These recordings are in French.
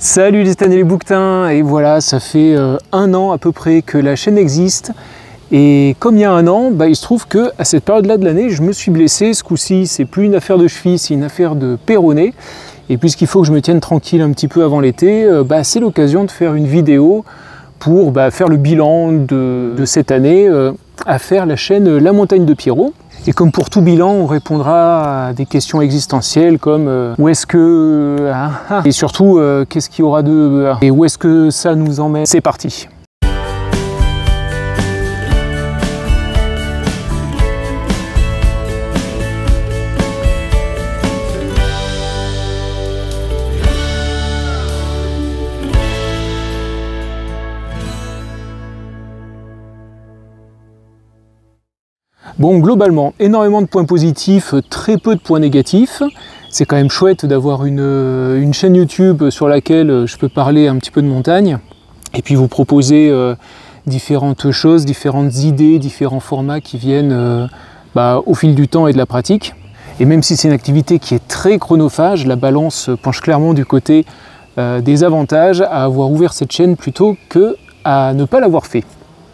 Salut les Stan et les bouquetins, et voilà, ça fait un an à peu près que la chaîne existe. Et comme il y a un an, il se trouve que à cette période-là de l'année, je me suis blessé. Ce coup-ci, c'est plus une affaire de cheville, c'est une affaire de péroné. Et puisqu'il faut que je me tienne tranquille un petit peu avant l'été, c'est l'occasion de faire une vidéo pour faire le bilan de cette année à faire la chaîne La Montagne de Pierrot. Et comme pour tout bilan, on répondra à des questions existentielles comme où est-ce que... et surtout, qu'est-ce qu'il y aura de... et où est-ce que ça nous emmène. C'est parti. Bon, globalement, énormément de points positifs, très peu de points négatifs. C'est quand même chouette d'avoir une chaîne YouTube sur laquelle je peux parler un petit peu de montagne et puis vous proposer différentes choses, différentes idées, différents formats qui viennent au fil du temps et de la pratique. Et même si c'est une activité qui est très chronophage, la balance penche clairement du côté des avantages à avoir ouvert cette chaîne plutôt que à ne pas l'avoir fait.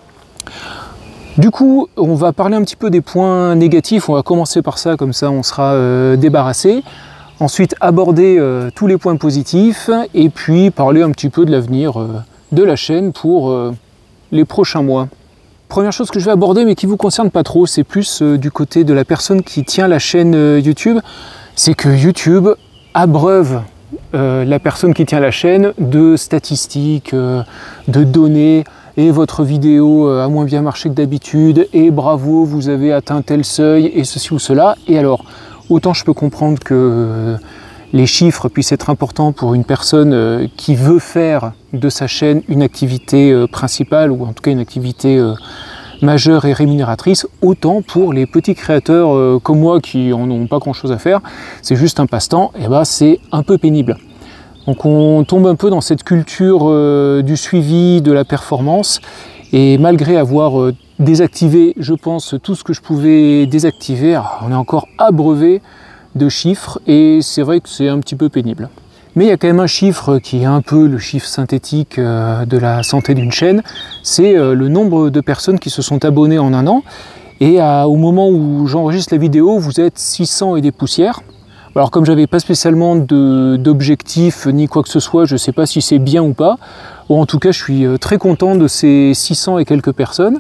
Du coup, on va parler un petit peu des points négatifs, on va commencer par ça, comme ça on sera débarrassé. Ensuite, aborder tous les points positifs, et puis parler un petit peu de l'avenir de la chaîne pour les prochains mois. Première chose que je vais aborder, mais qui ne vous concerne pas trop, c'est plus du côté de la personne qui tient la chaîne YouTube, c'est que YouTube abreuve la personne qui tient la chaîne de statistiques, de données, et votre vidéo a moins bien marché que d'habitude, et bravo, vous avez atteint tel seuil, et ceci ou cela. Et alors, autant je peux comprendre que les chiffres puissent être importants pour une personne qui veut faire de sa chaîne une activité principale, ou en tout cas une activité majeure et rémunératrice, autant pour les petits créateurs comme moi qui en ont pas grand chose à faire, c'est juste un passe-temps, et c'est un peu pénible. Donc on tombe un peu dans cette culture du suivi, de la performance, et malgré avoir désactivé, je pense, tout ce que je pouvais désactiver, on est encore abreuvé de chiffres, et c'est vrai que c'est un petit peu pénible. Mais il y a quand même un chiffre qui est un peu le chiffre synthétique de la santé d'une chaîne, c'est le nombre de personnes qui se sont abonnées en un an, et au moment où j'enregistre la vidéo, vous êtes 600 et des poussières. Alors comme j'avais pas spécialement d'objectif ni quoi que ce soit, je ne sais pas si c'est bien ou pas. Ou en tout cas, je suis très content de ces 600 et quelques personnes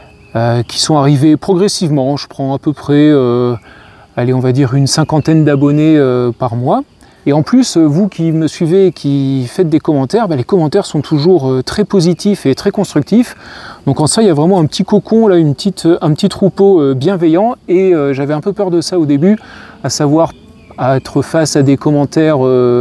qui sont arrivées progressivement. Je prends à peu près, allez, on va dire une cinquantaine d'abonnés par mois. Et en plus, vous qui me suivez et qui faites des commentaires, les commentaires sont toujours très positifs et très constructifs. Donc en ça, il y a vraiment un petit cocon, là, un petit troupeau bienveillant. Et j'avais un peu peur de ça au début, à savoir à être face à des commentaires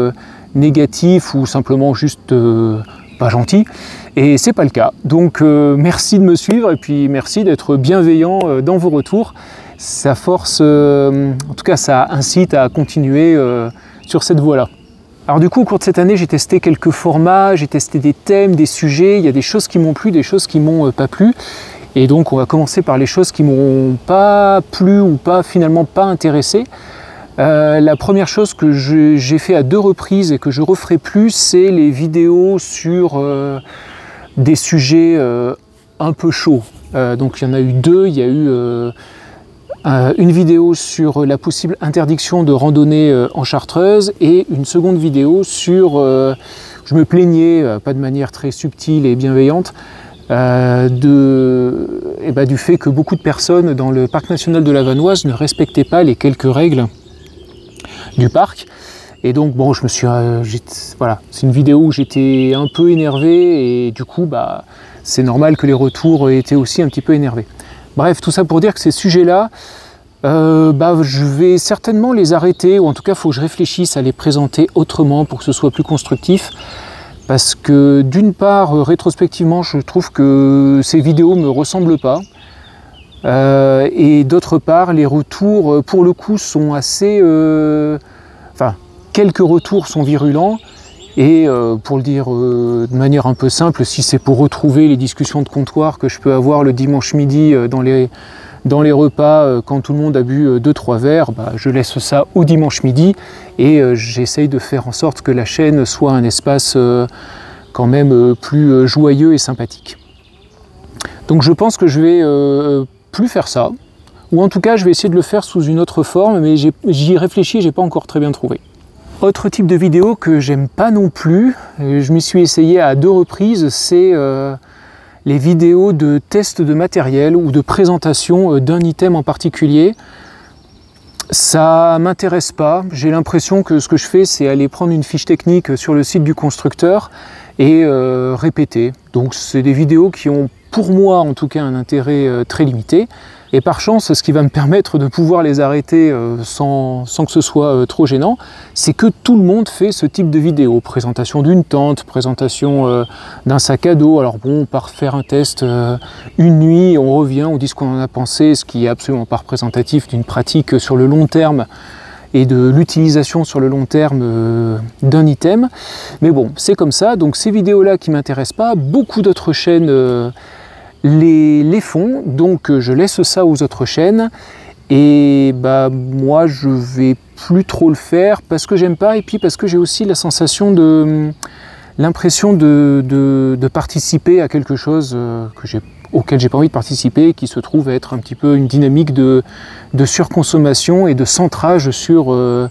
négatifs ou simplement juste pas gentils, et c'est pas le cas. Donc merci de me suivre et puis merci d'être bienveillant dans vos retours. Ça force, en tout cas ça incite à continuer sur cette voie-là. Alors du coup, au cours de cette année, j'ai testé quelques formats, j'ai testé des thèmes, des sujets, il y a des choses qui m'ont plu, des choses qui m'ont pas plu. Et donc on va commencer par les choses qui m'ont pas plu ou finalement pas intéressé. La première chose que j'ai fait à 2 reprises et que je referai plus, c'est les vidéos sur des sujets un peu chauds. Donc il y en a eu 2, il y a eu une vidéo sur la possible interdiction de randonnée en Chartreuse et une seconde vidéo sur, je me plaignais, pas de manière très subtile et bienveillante, du fait que beaucoup de personnes dans le parc national de la Vanoise ne respectaient pas les quelques règles du parc. Et donc bon, je me suis voilà, c'est une vidéo où j'étais un peu énervé et du coup c'est normal que les retours aient été aussi un petit peu énervés. Bref, tout ça pour dire que ces sujets-là, je vais certainement les arrêter, ou en tout cas il faut que je réfléchisse à les présenter autrement pour que ce soit plus constructif, parce que d'une part, rétrospectivement, je trouve que ces vidéos ne me ressemblent pas. Et d'autre part, les retours, pour le coup, sont assez... quelques retours sont virulents. Et pour le dire de manière un peu simple, si c'est pour retrouver les discussions de comptoir que je peux avoir le dimanche midi dans dans les repas, quand tout le monde a bu 2-3 verres, je laisse ça au dimanche midi et j'essaye de faire en sorte que la chaîne soit un espace quand même plus joyeux et sympathique. Donc je pense que je vais plus faire ça, ou en tout cas je vais essayer de le faire sous une autre forme, mais j'y réfléchis, j'ai pas encore très bien trouvé. Autre type de vidéo que j'aime pas non plus, je m'y suis essayé à 2 reprises, c'est les vidéos de test de matériel ou de présentation d'un item en particulier. Ça m'intéresse pas, j'ai l'impression que ce que je fais c'est aller prendre une fiche technique sur le site du constructeur et répéter. Donc c'est des vidéos qui ont pour moi en tout cas un intérêt très limité. Et par chance, ce qui va me permettre de pouvoir les arrêter sans que ce soit trop gênant, c'est que tout le monde fait ce type de vidéo. Présentation d'une tente, présentation d'un sac à dos. Alors bon, on part faire un test une nuit, on revient, on dit ce qu'on en a pensé, ce qui est absolument pas représentatif d'une pratique sur le long terme et de l'utilisation sur le long terme d'un item. Mais bon, c'est comme ça. Donc ces vidéos-là qui ne m'intéressent pas, beaucoup d'autres chaînes les font, donc je laisse ça aux autres chaînes et moi je vais plus trop le faire parce que j'aime pas et puis parce que j'ai aussi la sensation l'impression de participer à quelque chose auquel j'ai pas envie de participer, qui se trouve être un petit peu une dynamique de surconsommation et de centrage sur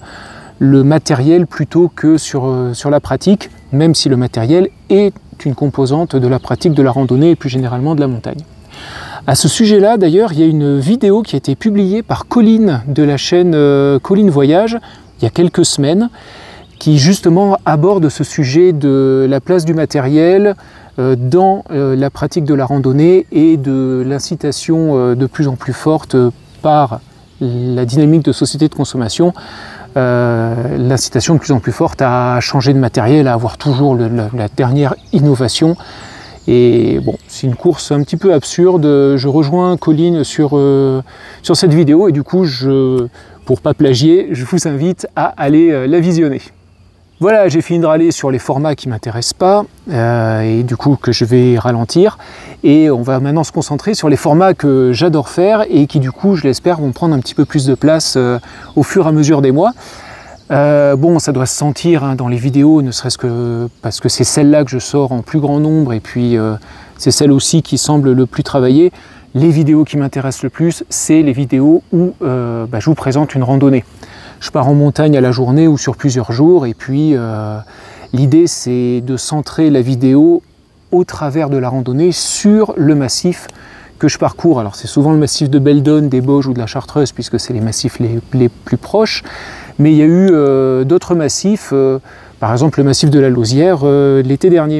le matériel plutôt que sur la pratique, même si le matériel est une composante de la pratique de la randonnée et plus généralement de la montagne. À ce sujet-là, d'ailleurs, il y a une vidéo qui a été publiée par Colline de la chaîne Colline Voyage il y a quelques semaines, qui justement aborde ce sujet de la place du matériel dans la pratique de la randonnée et de l'incitation de plus en plus forte par la dynamique de société de consommation, l'incitation de plus en plus forte à changer de matériel, à avoir toujours la dernière innovation. Et bon, c'est une course un petit peu absurde. Je rejoins Colline sur cette vidéo et du coup, pour pas plagier, je vous invite à aller la visionner. Voilà, j'ai fini de râler sur les formats qui ne m'intéressent pas et du coup que je vais ralentir. Et on va maintenant se concentrer sur les formats que j'adore faire et qui du coup, je l'espère, vont prendre un petit peu plus de place au fur et à mesure des mois. Bon, ça doit se sentir dans les vidéos, ne serait-ce que parce que c'est celle-là que je sors en plus grand nombre et puis c'est celle aussi qui semble le plus travaillée. Les vidéos qui m'intéressent le plus, c'est les vidéos où je vous présente une randonnée. Je pars en montagne à la journée ou sur plusieurs jours et puis l'idée c'est de centrer la vidéo au travers de la randonnée sur le massif que je parcours. Alors c'est souvent le massif de Beldonne, des Bauges ou de la Chartreuse puisque c'est les massifs les plus proches, mais il y a eu d'autres massifs, par exemple le massif de la Lausière l'été dernier.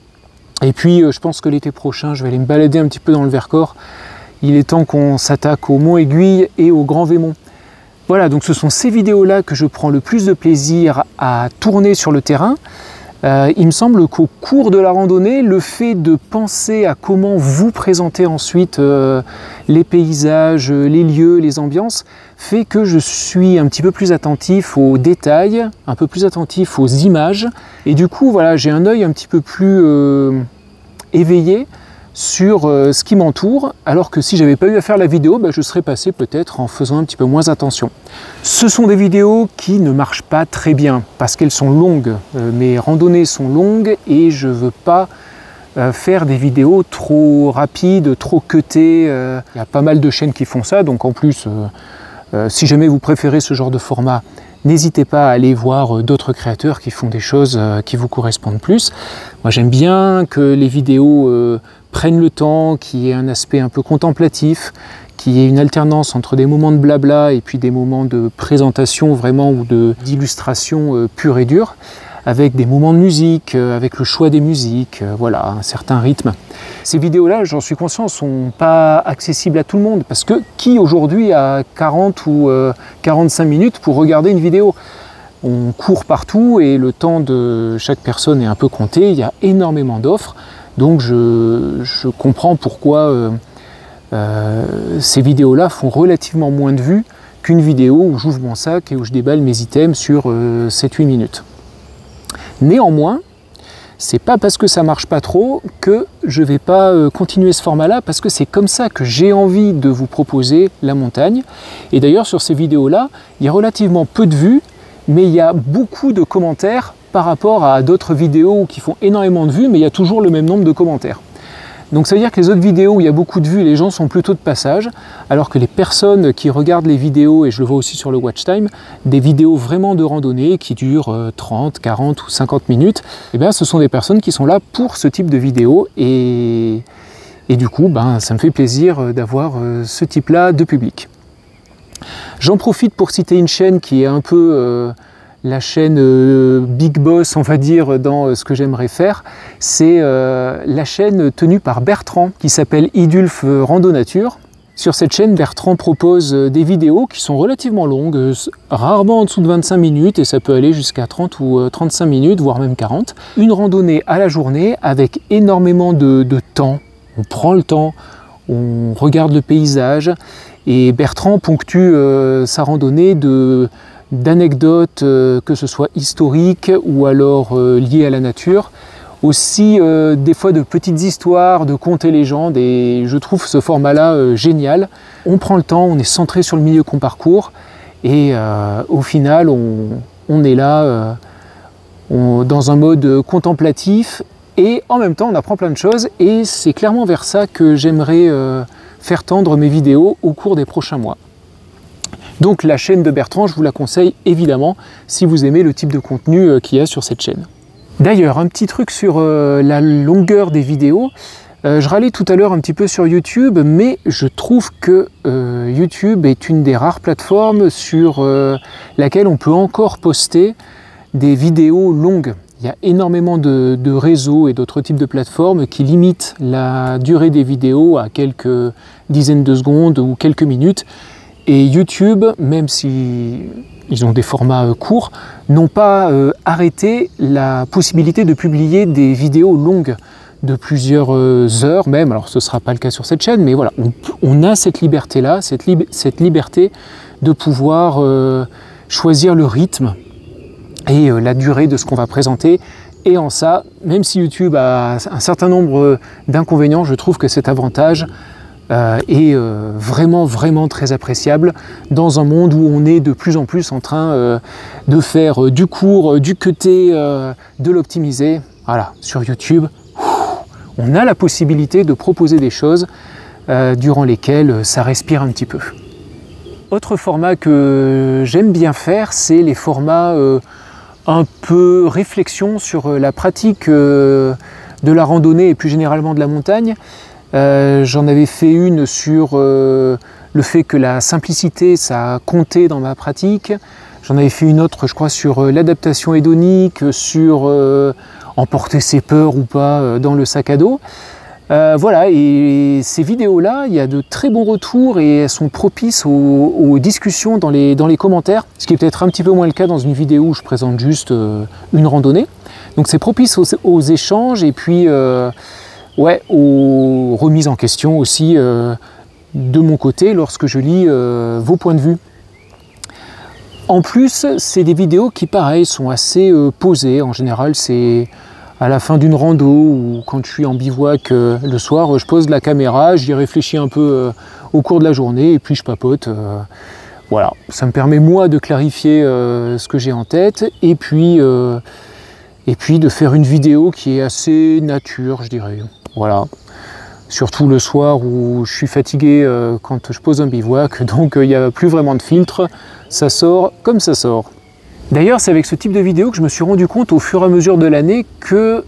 Et puis je pense que l'été prochain je vais aller me balader un petit peu dans le Vercors. Il est temps qu'on s'attaque au Mont Aiguille et au Grand Vémont. Voilà, donc ce sont ces vidéos-là que je prends le plus de plaisir à tourner sur le terrain. Il me semble qu'au cours de la randonnée, le fait de penser à comment vous présenter ensuite les paysages, les lieux, les ambiances, fait que je suis un petit peu plus attentif aux détails, un peu plus attentif aux images. Et du coup, voilà, j'ai un œil un petit peu plus éveillé sur ce qui m'entoure, alors que si j'avais pas eu à faire la vidéo, je serais passé peut-être en faisant un petit peu moins attention. Ce sont des vidéos qui ne marchent pas très bien, parce qu'elles sont longues. Mes randonnées sont longues et je veux pas faire des vidéos trop rapides, trop cutées. Il y a pas mal de chaînes qui font ça, donc en plus, si jamais vous préférez ce genre de format, n'hésitez pas à aller voir d'autres créateurs qui font des choses qui vous correspondent plus. Moi j'aime bien que les vidéos prennent le temps, qu'il y ait un aspect un peu contemplatif, qu'il y ait une alternance entre des moments de blabla et puis des moments de présentation vraiment ou d'illustration pure et dure, avec des moments de musique, avec le choix des musiques, voilà, un certain rythme. Ces vidéos-là, j'en suis conscient, ne sont pas accessibles à tout le monde, parce que qui aujourd'hui a 40 ou 45 minutes pour regarder une vidéo? On court partout et le temps de chaque personne est un peu compté, il y a énormément d'offres, donc je comprends pourquoi ces vidéos-là font relativement moins de vues qu'une vidéo où j'ouvre mon sac et où je déballe mes items sur 7-8 minutes. Néanmoins, c'est pas parce que ça marche pas trop que je vais pas continuer ce format-là, parce que c'est comme ça que j'ai envie de vous proposer la montagne. Et d'ailleurs, sur ces vidéos-là, il y a relativement peu de vues, mais il y a beaucoup de commentaires par rapport à d'autres vidéos qui font énormément de vues, mais il y a toujours le même nombre de commentaires. Donc ça veut dire que les autres vidéos où il y a beaucoup de vues, les gens sont plutôt de passage, alors que les personnes qui regardent les vidéos, et je le vois aussi sur le watch time, des vidéos vraiment de randonnée qui durent 30, 40 ou 50 minutes, eh bien ce sont des personnes qui sont là pour ce type de vidéo, et du coup ça me fait plaisir d'avoir ce type-là de public. J'en profite pour citer une chaîne qui est un peu la chaîne Big Boss, on va dire, dans ce que j'aimerais faire. C'est la chaîne tenue par Bertrand, qui s'appelle Idulf Rando-Nature. Sur cette chaîne, Bertrand propose des vidéos qui sont relativement longues, rarement en dessous de 25 minutes, et ça peut aller jusqu'à 30 ou 35 minutes, voire même 40. Une randonnée à la journée avec énormément de temps. On prend le temps, on regarde le paysage, et Bertrand ponctue sa randonnée d'anecdotes, que ce soit historiques ou alors liées à la nature, aussi des fois de petites histoires, de contes et légendes, et je trouve ce format-là génial. On prend le temps, on est centré sur le milieu qu'on parcourt, et au final on est là dans un mode contemplatif, et en même temps on apprend plein de choses, et c'est clairement vers ça que j'aimerais faire tendre mes vidéos au cours des prochains mois. Donc la chaîne de Bertrand, je vous la conseille évidemment si vous aimez le type de contenu qu'il y a sur cette chaîne. D'ailleurs, un petit truc sur la longueur des vidéos. Je râlais tout à l'heure un petit peu sur YouTube, mais je trouve que YouTube est une des rares plateformes sur laquelle on peut encore poster des vidéos longues. Il y a énormément de réseaux et d'autres types de plateformes qui limitent la durée des vidéos à quelques dizaines de secondes ou quelques minutes. Et YouTube, même si ils ont des formats courts, n'ont pas arrêté la possibilité de publier des vidéos longues de plusieurs heures même. Alors ce ne sera pas le cas sur cette chaîne, mais voilà, on a cette liberté-là, cette liberté de pouvoir choisir le rythme et la durée de ce qu'on va présenter. Et en ça, même si YouTube a un certain nombre d'inconvénients, je trouve que cet avantage est vraiment très appréciable dans un monde où on est de plus en plus en train de faire du court, du cuté, de l'optimiser. Voilà, sur YouTube, on a la possibilité de proposer des choses durant lesquelles ça respire un petit peu. Autre format que j'aime bien faire, c'est les formats un peu réflexion sur la pratique de la randonnée et plus généralement de la montagne. J'en avais fait une sur le fait que la simplicité, ça a compté dans ma pratique. J'en avais fait une autre, je crois, sur l'adaptation hédonique, sur emporter ses peurs ou pas dans le sac à dos. Voilà, et ces vidéos-là, il y a de très bons retours et elles sont propices aux discussions dans les commentaires, ce qui est peut-être un petit peu moins le cas dans une vidéo où je présente juste une randonnée. Donc c'est propice aux échanges et puis ouais, aux remises en question aussi de mon côté lorsque je lis vos points de vue. En plus, c'est des vidéos qui, pareil, sont assez posées. En général, c'est à la fin d'une rando ou quand je suis en bivouac le soir, je pose la caméra, j'y réfléchis un peu au cours de la journée et puis je papote. Voilà, ça me permet moi de clarifier ce que j'ai en tête et puis de faire une vidéo qui est assez nature, je dirais. Voilà, surtout le soir où je suis fatigué quand je pose un bivouac, donc il n'y a plus vraiment de filtre, ça sort comme ça sort. D'ailleurs, c'est avec ce type de vidéo que je me suis rendu compte au fur et à mesure de l'année que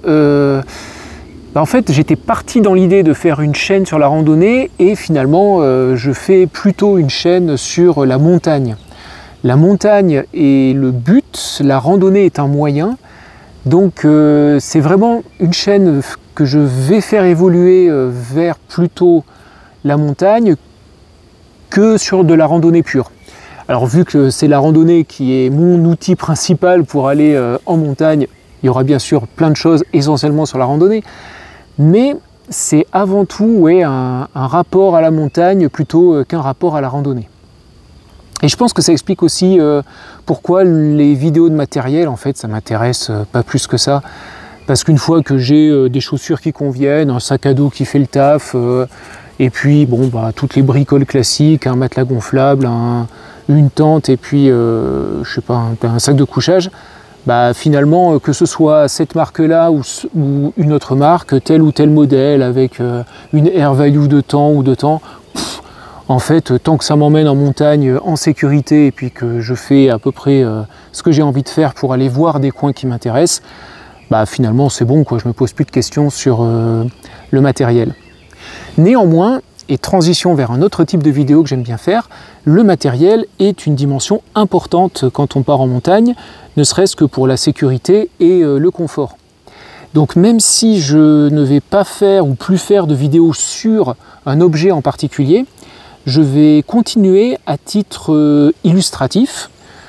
en fait, j'étais parti dans l'idée de faire une chaîne sur la randonnée et finalement, je fais plutôt une chaîne sur la montagne. La montagne est le but, la randonnée est un moyen. Donc c'est vraiment une chaîne que je vais faire évoluer vers plutôt la montagne que sur de la randonnée pure. Alors vu que c'est la randonnée qui est mon outil principal pour aller en montagne, il y aura bien sûr plein de choses essentiellement sur la randonnée, mais c'est avant tout ouais, un rapport à la montagne plutôt qu'un rapport à la randonnée. Et je pense que ça explique aussi pourquoi les vidéos de matériel, en fait, ça m'intéresse pas plus que ça. Parce qu'une fois que j'ai des chaussures qui conviennent, un sac à dos qui fait le taf, et puis bon, toutes les bricoles classiques, un matelas gonflable, une tente et puis je sais pas, un sac de couchage, finalement que ce soit cette marque-là ou une autre marque, tel ou tel modèle avec une air value de temps ou de temps, en fait, tant que ça m'emmène en montagne en sécurité et puis que je fais à peu près ce que j'ai envie de faire pour aller voir des coins qui m'intéressent, finalement c'est bon, quoi, je me pose plus de questions sur le matériel. Néanmoins, et transition vers un autre type de vidéo que j'aime bien faire, le matériel est une dimension importante quand on part en montagne, ne serait-ce que pour la sécurité et le confort. Donc même si je ne vais pas faire ou plus faire de vidéos sur un objet en particulier, je vais continuer à titre illustratif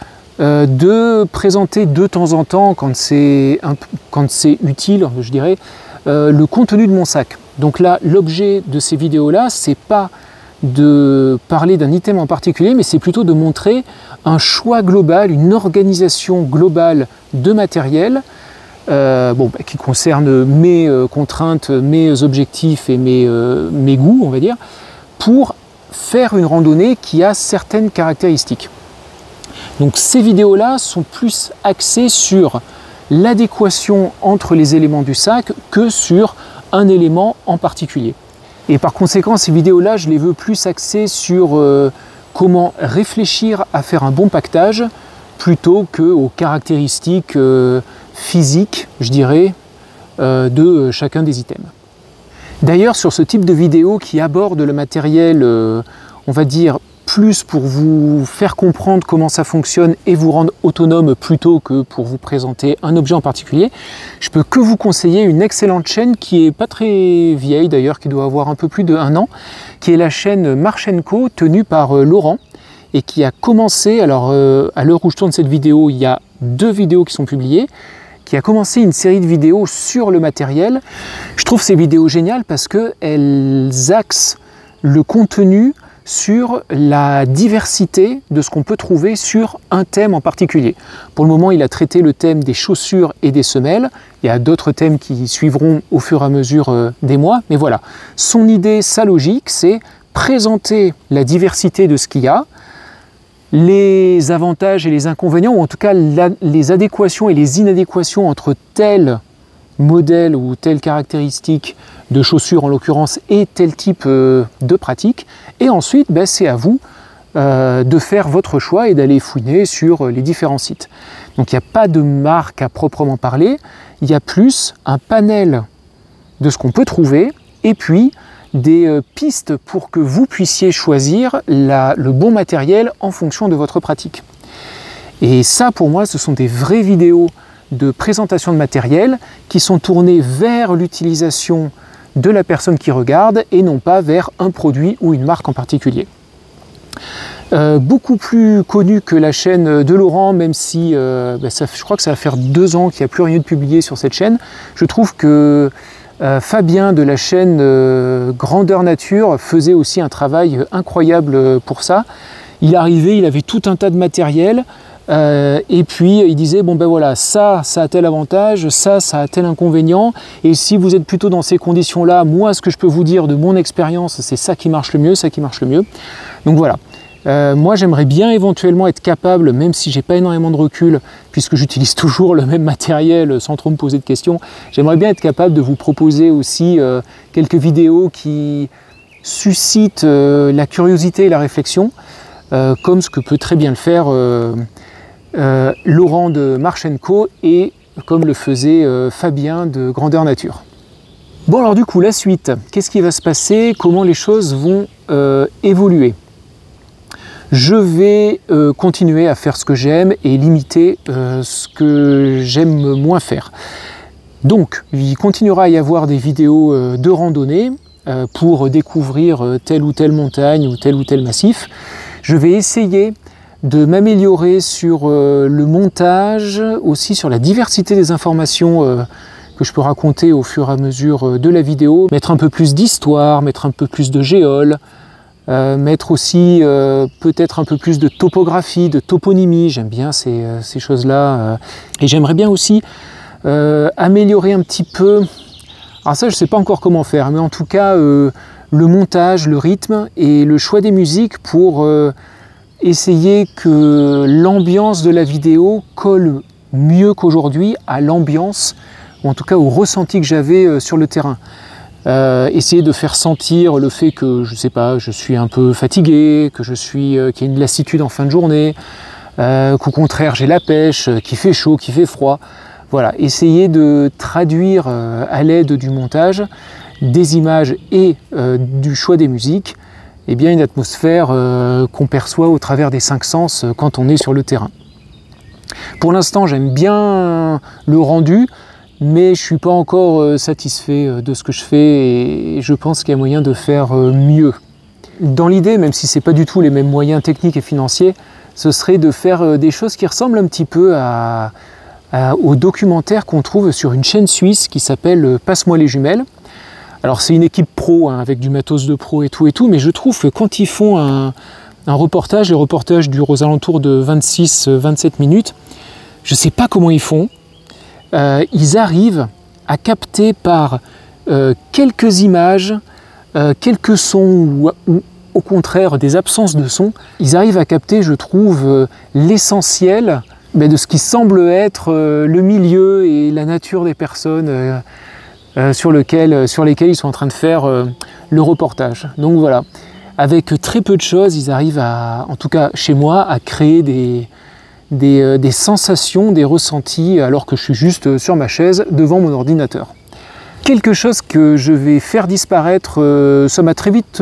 de présenter de temps en temps, quand c'est utile, je dirais, le contenu de mon sac. Donc là, l'objet de ces vidéos-là, c'est pas de parler d'un item en particulier, mais c'est plutôt de montrer un choix global, une organisation globale de matériel qui concerne mes contraintes, mes objectifs et mes goûts, on va dire, pour faire une randonnée qui a certaines caractéristiques. Donc ces vidéos-là sont plus axées sur l'adéquation entre les éléments du sac que sur un élément en particulier. Et par conséquent, ces vidéos-là, je les veux plus axées sur comment réfléchir à faire un bon pactage plutôt qu'aux caractéristiques physiques, je dirais, de chacun des items. D'ailleurs, sur ce type de vidéo qui aborde le matériel, on va dire, plus pour vous faire comprendre comment ça fonctionne et vous rendre autonome plutôt que pour vous présenter un objet en particulier, je peux que vous conseiller une excellente chaîne qui est pas très vieille d'ailleurs, qui doit avoir un peu plus d'1 an, qui est la chaîne March & Co tenue par Laurent et qui a commencé, alors à l'heure où je tourne cette vidéo, il y a 2 vidéos qui sont publiées, qui a commencé une série de vidéos sur le matériel. Je trouve ces vidéos géniales parce qu'elles axent le contenu sur la diversité de ce qu'on peut trouver sur un thème en particulier. Pour le moment, il a traité le thème des chaussures et des semelles. Il y a d'autres thèmes qui suivront au fur et à mesure des mois, mais voilà. Son idée, sa logique, c'est présenter la diversité de ce qu'il y a, les avantages et les inconvénients, ou en tout cas les adéquations et les inadéquations entre tel modèle ou telle caractéristique de chaussures en l'occurrence et tel type de pratique, et ensuite c'est à vous de faire votre choix et d'aller fouiner sur les différents sites. Donc il n'y a pas de marque à proprement parler, il y a plus un panel de ce qu'on peut trouver et puis des pistes pour que vous puissiez choisir le bon matériel en fonction de votre pratique. Et ça pour moi ce sont des vraies vidéos de présentation de matériel qui sont tournées vers l'utilisation de la personne qui regarde et non pas vers un produit ou une marque en particulier. Beaucoup plus connu que la chaîne de Laurent, même si je crois que ça va faire 2 ans qu'il n'y a plus rien de publié sur cette chaîne. Je trouve que Fabien de la chaîne Grandeur Nature faisait aussi un travail incroyable pour ça. Il arrivait, il avait tout un tas de matériel, et puis il disait voilà, ça a tel avantage, ça a tel inconvénient, et si vous êtes plutôt dans ces conditions là, moi ce que je peux vous dire de mon expérience, c'est ça qui marche le mieux, ça qui marche le mieux. Donc voilà, moi j'aimerais bien éventuellement être capable, même si j'ai pas énormément de recul puisque j'utilise toujours le même matériel sans trop me poser de questions, j'aimerais bien être capable de vous proposer aussi quelques vidéos qui suscitent la curiosité et la réflexion, comme ce que peut très bien le faire Laurent de March & Co et comme le faisait Fabien de Grandeur Nature. Bon alors du coup la suite, qu'est-ce qui va se passer, comment les choses vont évoluer? Je vais continuer à faire ce que j'aime et limiter ce que j'aime moins faire. Donc il continuera à y avoir des vidéos de randonnée pour découvrir telle ou telle montagne ou tel massif. Je vais essayer de m'améliorer sur le montage, aussi sur la diversité des informations que je peux raconter au fur et à mesure de la vidéo, mettre un peu plus d'histoire, mettre un peu plus de géol, mettre aussi peut-être un peu plus de topographie, de toponymie, j'aime bien ces choses-là, et j'aimerais bien aussi améliorer un petit peu, alors ça je ne sais pas encore comment faire, mais en tout cas le montage, le rythme et le choix des musiques pour essayer que l'ambiance de la vidéo colle mieux qu'aujourd'hui à l'ambiance, ou en tout cas au ressenti que j'avais sur le terrain. Essayer de faire sentir le fait que, je sais pas, je suis un peu fatigué, que qu'il y a une lassitude en fin de journée, qu'au contraire j'ai la pêche, qu'il fait chaud, qu'il fait froid. Voilà, essayer de traduire à l'aide du montage, des images et du choix des musiques, eh bien une atmosphère qu'on perçoit au travers des 5 sens quand on est sur le terrain. Pour l'instant, j'aime bien le rendu, mais je ne suis pas encore satisfait de ce que je fais et je pense qu'il y a moyen de faire mieux. Dans l'idée, même si ce n'est pas du tout les mêmes moyens techniques et financiers, ce serait de faire des choses qui ressemblent un petit peu au documentaire qu'on trouve sur une chaîne suisse qui s'appelle Passe-moi les jumelles. Alors c'est une équipe pro, hein, avec du matos de pro et tout, mais je trouve que quand ils font un reportage, les reportages durent aux alentours de 26-27 minutes, je ne sais pas comment ils font, ils arrivent à capter par quelques images, quelques sons ou au contraire des absences de sons, ils arrivent à capter, je trouve, l'essentiel de ce qui semble être le milieu et la nature des personnes sur lesquels ils sont en train de faire le reportage. Donc voilà, avec très peu de choses, ils arrivent à, en tout cas chez moi, à créer des sensations, des ressentis, alors que je suis juste sur ma chaise devant mon ordinateur. Quelque chose que je vais faire disparaître, ça m'a très vite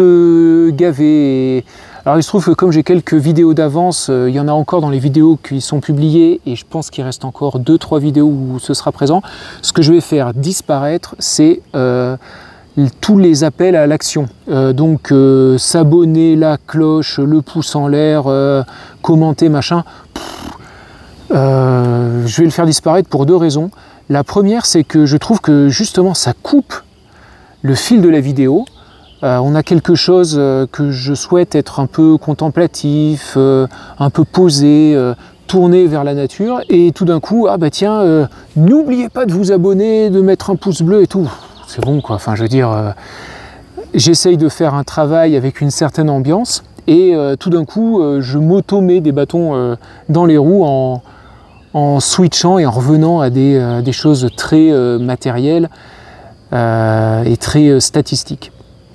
gavé. Alors il se trouve que comme j'ai quelques vidéos d'avance, il y en a encore dans les vidéos qui sont publiées et je pense qu'il reste encore 2-3 vidéos où ce sera présent. Ce que je vais faire disparaître, c'est tous les appels à l'action. Donc s'abonner, la cloche, le pouce en l'air, commenter, machin. Je vais le faire disparaître pour 2 raisons. La première, c'est que je trouve que justement ça coupe le fil de la vidéo. On a quelque chose que je souhaite être un peu contemplatif, un peu posé, tourné vers la nature, et tout d'un coup, ah bah tiens, n'oubliez pas de vous abonner, de mettre un pouce bleu et tout. C'est bon quoi, enfin je veux dire, j'essaye de faire un travail avec une certaine ambiance, et tout d'un coup, je m'auto-mets des bâtons dans les roues en switchant et en revenant à des choses très matérielles et très statistiques.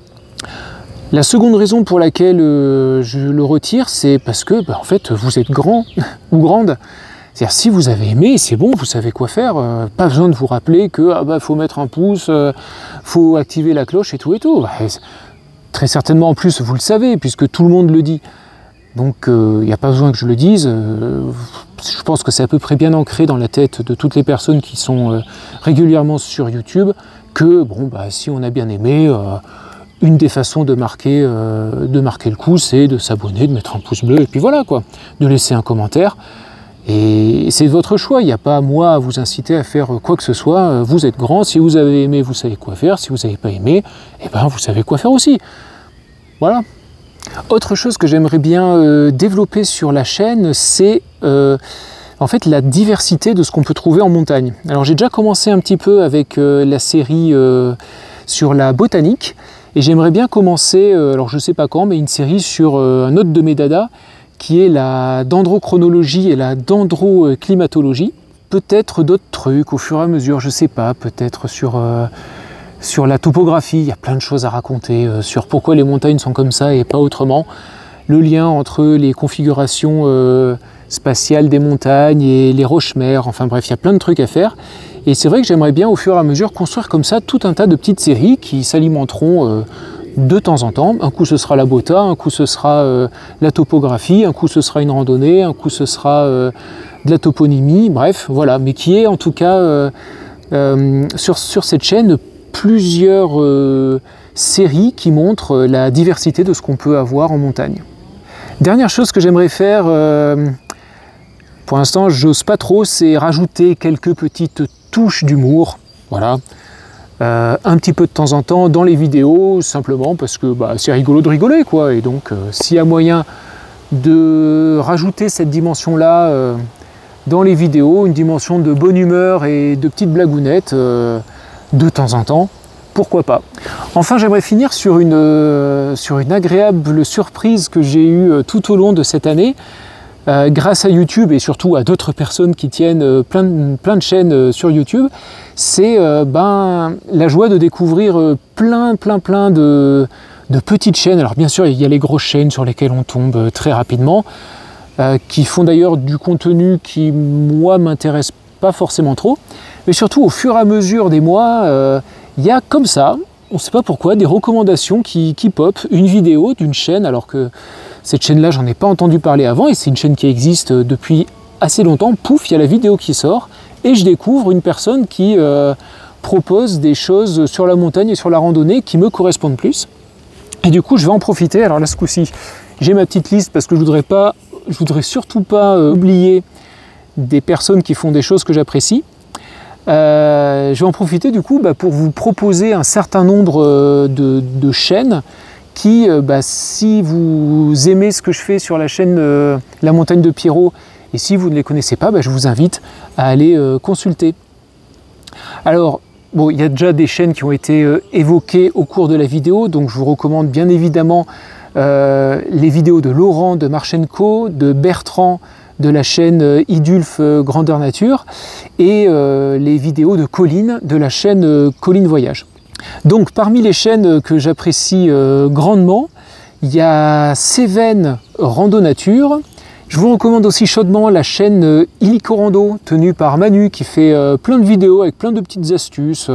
La seconde raison pour laquelle je le retire, c'est parce que en fait, vous êtes grand ou grande. C'est-à-dire si vous avez aimé, c'est bon, vous savez quoi faire. Pas besoin de vous rappeler que faut mettre un pouce, faut activer la cloche et tout et tout. Très certainement en plus, vous le savez, puisque tout le monde le dit. Donc il n'y a pas besoin que je le dise. Je pense que c'est à peu près bien ancré dans la tête de toutes les personnes qui sont régulièrement sur YouTube que bon, si on a bien aimé, une des façons de marquer le coup, c'est de s'abonner, de mettre un pouce bleu, et puis voilà quoi, de laisser un commentaire. Et c'est votre choix, il n'y a pas moi à vous inciter à faire quoi que ce soit. Vous êtes grand, si vous avez aimé, vous savez quoi faire. Si vous n'avez pas aimé, vous savez quoi faire aussi. Voilà. Autre chose que j'aimerais bien développer sur la chaîne, c'est en fait la diversité de ce qu'on peut trouver en montagne. Alors j'ai déjà commencé un petit peu avec la série sur la botanique, et j'aimerais bien commencer, alors je ne sais pas quand, mais une série sur un autre de mes dadas, qui est la dendrochronologie et la dendroclimatologie. Peut-être d'autres trucs au fur et à mesure, je ne sais pas, peut-être sur la topographie, il y a plein de choses à raconter, sur pourquoi les montagnes sont comme ça et pas autrement, le lien entre les configurations spatiales des montagnes et les roches-mères, enfin bref, il y a plein de trucs à faire. Et c'est vrai que j'aimerais bien au fur et à mesure construire comme ça tout un tas de petites séries qui s'alimenteront de temps en temps. Un coup ce sera la bota, un coup ce sera la topographie, un coup ce sera une randonnée, un coup ce sera de la toponymie, bref, voilà. Mais qui est en tout cas sur cette chaîne plusieurs séries qui montrent la diversité de ce qu'on peut avoir en montagne. Dernière chose que j'aimerais faire, pour l'instant j'ose pas trop, c'est rajouter quelques petites touches d'humour, voilà. Un petit peu de temps en temps dans les vidéos, simplement parce que c'est rigolo de rigoler quoi, et donc s'il y a moyen de rajouter cette dimension là dans les vidéos, une dimension de bonne humeur et de petites blagounettes de temps en temps. Pourquoi pas. Enfin, j'aimerais finir sur une agréable surprise que j'ai eue tout au long de cette année, grâce à YouTube et surtout à d'autres personnes qui tiennent plein de chaînes sur YouTube. C'est la joie de découvrir plein de petites chaînes. Alors bien sûr, il y a les grosses chaînes sur lesquelles on tombe très rapidement, qui font d'ailleurs du contenu qui, moi, m'intéresse pas forcément trop. Mais surtout, au fur et à mesure des mois, il y a comme ça, on ne sait pas pourquoi, des recommandations qui pop, une vidéo d'une chaîne, alors que cette chaîne-là, j'en ai pas entendu parler avant, et c'est une chaîne qui existe depuis assez longtemps. Pouf, il y a la vidéo qui sort, et je découvre une personne qui propose des choses sur la montagne et sur la randonnée qui me correspondent plus. Et du coup, je vais en profiter. Alors là, ce coup-ci, j'ai ma petite liste parce que je voudrais surtout pas oublier des personnes qui font des choses que j'apprécie. Je vais en profiter du coup pour vous proposer un certain nombre de chaînes qui, si vous aimez ce que je fais sur la chaîne La Montagne de Pierrot, et si vous ne les connaissez pas, je vous invite à aller consulter. Alors, bon, il y a déjà des chaînes qui ont été évoquées au cours de la vidéo, donc je vous recommande bien évidemment les vidéos de Laurent de Marchenko, de Bertrand de la chaîne Idulf Grandeur Nature, et les vidéos de Colline de la chaîne Colline Voyage. Donc parmi les chaînes que j'apprécie grandement, il y a Cévennes Rando Nature. Je vous recommande aussi chaudement la chaîne Illico Rando, tenue par Manu, qui fait plein de vidéos avec plein de petites astuces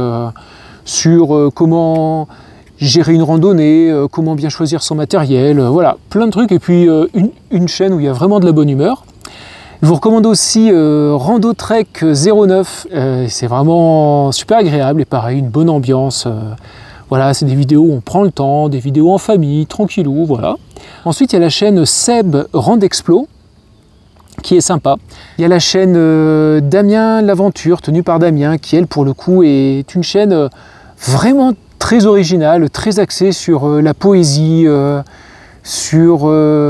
sur comment gérer une randonnée, comment bien choisir son matériel, voilà, plein de trucs, et puis une chaîne où il y a vraiment de la bonne humeur. Je vous recommande aussi Rando Trek 09, c'est vraiment super agréable et pareil, une bonne ambiance. Voilà, c'est des vidéos où on prend le temps, des vidéos en famille, tranquillou, voilà. Ensuite, il y a la chaîne Seb Randexplo, qui est sympa. Il y a la chaîne Damien l'Aventure, tenue par Damien, qui elle, pour le coup, est une chaîne vraiment très originale, très axée sur la poésie, sur...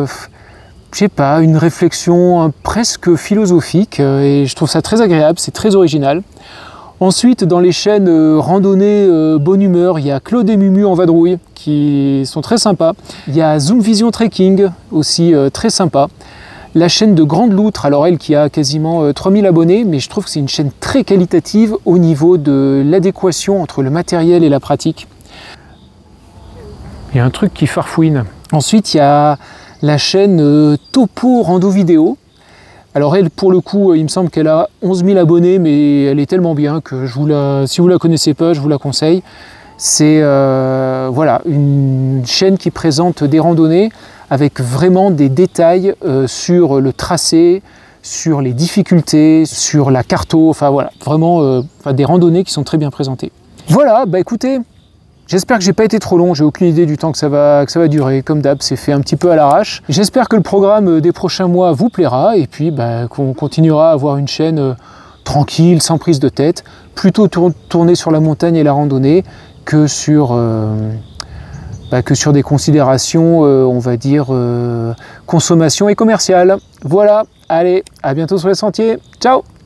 je sais pas, une réflexion presque philosophique, et je trouve ça très agréable, c'est très original. Ensuite, dans les chaînes randonnée bonne humeur, il y a Claude et Mumu en vadrouille, qui sont très sympas. Il y a Zoom Vision Trekking, aussi très sympa. La chaîne de Grande Loutre, alors elle qui a quasiment 3000 abonnés, mais je trouve que c'est une chaîne très qualitative au niveau de l'adéquation entre le matériel et la pratique. Il y a un truc qui farfouine. Ensuite, il y a la chaîne Topo Rando Vidéo. Alors elle, pour le coup, il me semble qu'elle a 11 000 abonnés, mais elle est tellement bien que si vous la connaissez pas, je vous la conseille. C'est voilà, une chaîne qui présente des randonnées avec vraiment des détails sur le tracé, sur les difficultés, sur la carto, enfin voilà, vraiment des randonnées qui sont très bien présentées. Voilà, écoutez, j'espère que j'ai pas été trop long, j'ai aucune idée du temps que ça va durer. Comme d'hab, c'est fait un petit peu à l'arrache. J'espère que le programme des prochains mois vous plaira et puis qu'on continuera à avoir une chaîne tranquille, sans prise de tête, plutôt tournée sur la montagne et la randonnée que sur des considérations, on va dire, consommation et commerciale. Voilà, allez, à bientôt sur les sentiers. Ciao!